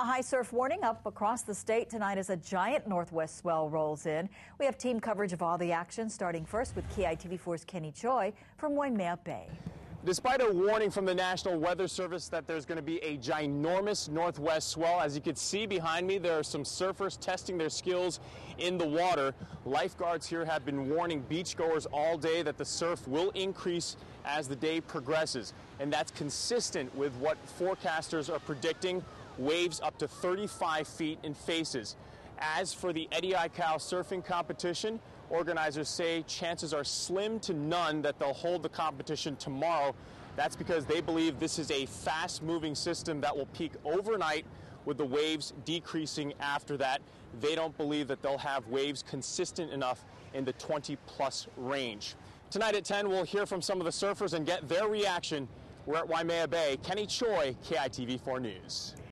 high surf warning up across the state tonight as a giant northwest swell rolls in. We have team coverage of all the action, starting first with KITV4's Kenny Choi from Waimea Bay. Despite a warning from the National Weather Service that there's going to be a ginormous northwest swell, as you can see behind me, there are some surfers testing their skills in the water. Lifeguards here have been warning beachgoers all day that the surf will increase as the day progresses, and that's consistent with what forecasters are predicting, waves up to 35 feet in faces. As for the Eddie Aikau surfing competition, organizers say chances are slim to none that they'll hold the competition tomorrow. That's because they believe this is a fast-moving system that will peak overnight with the waves decreasing after that. They don't believe that they'll have waves consistent enough in the 20-plus range. Tonight at 10, we'll hear from some of the surfers and get their reaction. We're at Waimea Bay. Kenny Choi, KITV4 News.